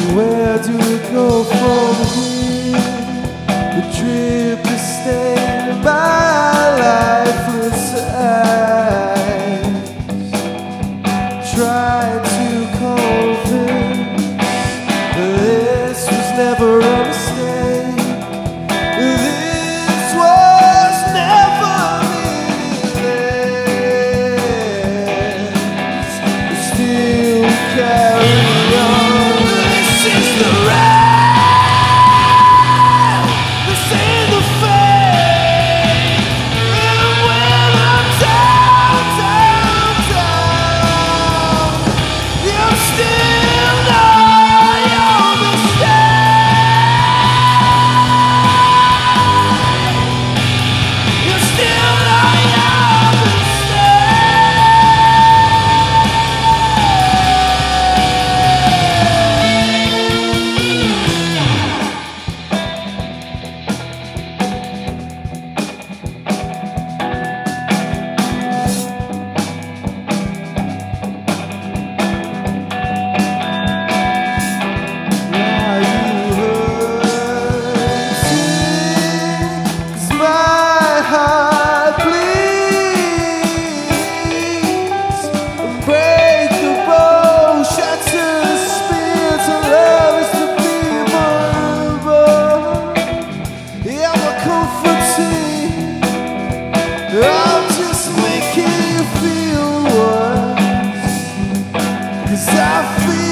Where do we go from here? The trip is stained by lifeless eyes. Try to convince this was never a mistake. This was never meaningless. Still carry on. This is the ride. This is the fate. And when I'm down, down, down, you still know your mistake. You still know your I'm just making you feel worse, 'cause I feel